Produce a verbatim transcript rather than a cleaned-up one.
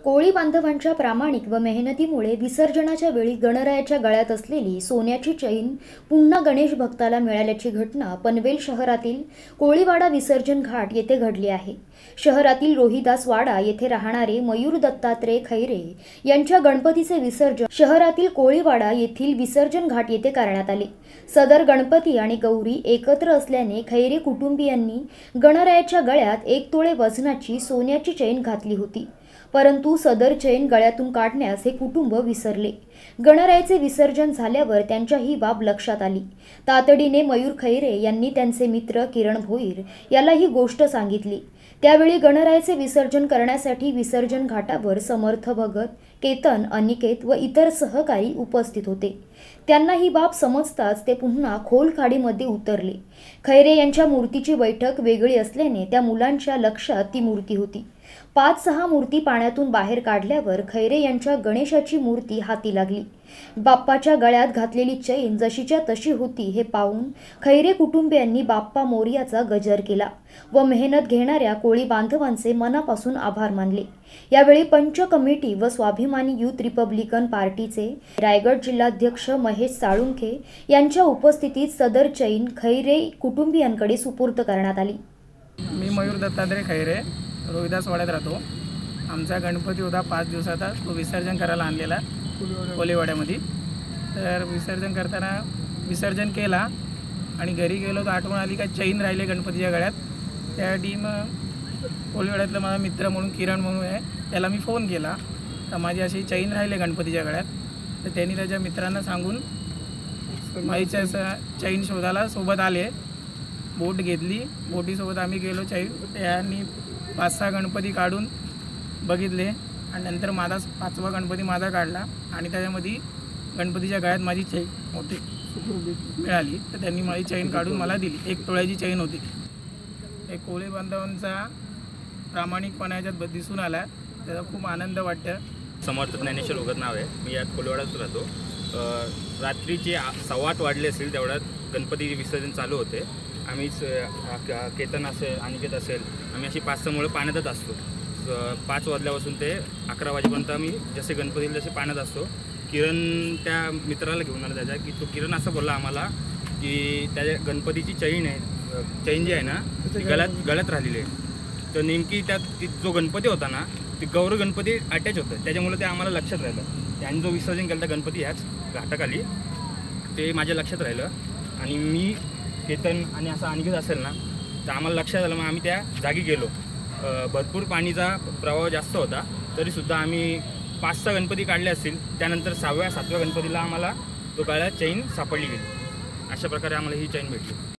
कोळी बांधवांच्या प्रामाणिक व मेहनतीमुळे विसर्जनाच्या वेळी गणरायाच्या गळ्यात असलेली सोन्याची चैन पुन्हा गणेश भक्ताला मिळाल्याची घटना पनवेल शहरातील कोळीवाडा विसर्जन घाट येथे घडली आहे। शहरातील रोहिदास वाडा येथे राहणारे मयूर दत्तात्रय खैरे यांच्या गणपतीचे विसर्जन शहरातील कोळीवाडा येथील विसर्जन घाट येथे करण्यात आले। सदर गणपती आणि गौरी एकत्र असल्याने खैरे कुटुंबियांनी गणरायाच्या गळ्यात एक तोळे वजनाची सोन्याची चैन घातली होती, परंतु सदर चैन गळ्यातून काढण्यास हे कुटुंब विसरले। गणरायाचे विसर्जन झाल्यावर त्यांच्या ही बाब लक्षात आली। तातडीने मयूर खैरे यांनी त्यांचे मित्र किरण भोईर याला ही गोष्ट सांगितली। त्यावेळी गणरायाचे विसर्जन करण्यासाठी विसर्जन घाटावर समर्थ भगत, केतन, अनिकेत व इतर सहकारी उपस्थित होते। त्यांना ही बाब समजताच ते पुन्हा खोल खाडीमध्ये उतरले। खैरे यांच्या मूर्तीची बैठक वेगळी असल्याने त्या मुलांच्या लक्षात ती मूर्ती होती। पाच सहा मूर्ती पाण्यातून बाहेर काढल्यावर खैरे यांच्या गणेशाची मूर्ती हाती लागली। बाप्पाच्या गळ्यात घातलेली चैन जशीच्या तशी होती हे पाहून खैरे कुटुंबियांनी बाप्पा मोरयाचा गजर केला व मेहनत घेणाऱ्या कोळी बांधवांचे मनापासून आभार मानले। यावेळी पंच कमिटी व स्वाभिमानी युथ रिपब्लिकन पार्टीचे रायगड जिल्हाध्यक्ष महेश साळुंखे यांच्या उपस्थितीत सदर चैन खैरे कुटुंबियांकडे सुपूर्द करण्यात आली। मी मयूर दत्तात्रय खैरे रोहिदास वाड्यात राहतो। आमचा गणपती होता पाच दिवसाचा, तो विसर्जन करायला आणलेला कोळीवाड्यामध्ये। तर विसर्जन करताना विसर्जन केला आणि घरी गेलो तर आठवण आली का चैन राहिले गणपतीच्या गळ्यात। त्यासाठी मग कोळीवाड्यातला माझा मित्र म्हणून किरण म्हणून आहे, त्याला मी फोन केला तर माझी अशी चैन राहिले गणपतीच्या गळ्यात। तर त्यांनी त्याच्या मित्रांना सांगून माईच्या चैन शोधायला सोबत आले। बोट घेतली, बोटीसोबत आम्ही गेलो। चैन त्यांनी पाच सहा गणपती काढून बघितले आणि नंतर माझा पाचवा गणपती माझा काढला आणि त्याच्यामध्ये गणपतीच्या गळ्यात माझी चैन होती मिळाली। तर त्यांनी माझी चैन काढून मला दिली। एक तोळ्याची चैन होती। एक कोळी बांधवांचा प्रामाणिकपणा याच्यात दिसून आला, त्याचा खूप आनंद वाटतं। समर्थ ज्ञानेश्वर उगत नाव आहे, मी यात कोळीवाड्यात राहतो। रात्रीचे सव्वा आठ वाजले असेल तेवढ्यात गणपती विसर्जन चालू होते। आम्ही केतन असेल, अनिकेत असेल, आम्ही अशी पाच सहा मुळे पाण्यातच असतो। पाच वाजल्यापासून ते अकरा वाजेपर्यंत आम्ही जसे गणपतीला जसे पाण्यात असतो। किरण त्या मित्राला घेऊन आला त्याच्या की तो किरण असं बोलला आम्हाला की त्याच्या गणपतीची चैन आहे, चैन जी आहे ना ती गळ्यात गळ्यात राहिलेली आहे। तर नेमकी त्यात जो गणपती होता ना ती गौर गणपती अटॅच होतं, त्याच्यामुळे ते आम्हाला लक्षात राहिलं। त्यांनी जो विसर्जन केलं गणपती ह्याच घाटाखाली ते माझ्या लक्षात राहिलं आणि मी केतन आणि असं अनिकेत असेल ना तर आम्हाला लक्षात आलं। मग आम्ही त्या जागी गेलो। भरपूर पाणीचा प्रवाह जास्त होता, तरीसुद्धा आम्ही पाच सहा गणपती काढले असतील। त्यानंतर सहाव्या सातव्या गणपतीला आम्हाला तो गळ्यात चैन सापडली गेली। अशा प्रकारे आम्हाला ही चैन भेटली।